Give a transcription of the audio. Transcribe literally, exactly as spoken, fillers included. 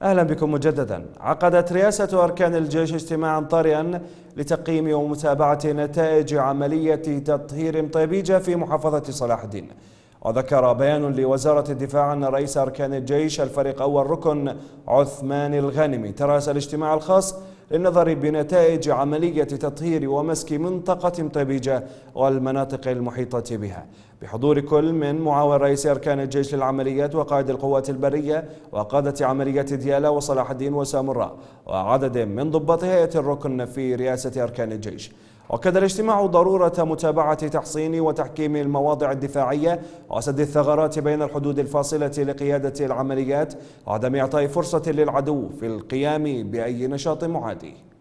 أهلا بكم مجددا. عقدت رئاسة أركان الجيش اجتماعا طارئا لتقييم ومتابعة نتائج عملية تطهير طيبيجة في محافظة صلاح الدين. وذكر بيان لوزارة الدفاع أن رئيس أركان الجيش الفريق أول ركن عثمان الغانمي ترأس الاجتماع الخاص للنظر بنتائج عملية تطهير ومسك منطقة طيبيجة والمناطق المحيطة بها، بحضور كل من معاون رئيس أركان الجيش للعمليات وقائد القوات البرية وقادة عمليات ديالى وصلاح الدين وسامراء وعدد من ضباط هيئة الركن في رئاسة أركان الجيش. وكذا الاجتماع ضرورة متابعة تحصين وتحكيم المواضع الدفاعية وسد الثغرات بين الحدود الفاصلة لقيادة العمليات وعدم إعطاء فرصة للعدو في القيام بأي نشاط معادي.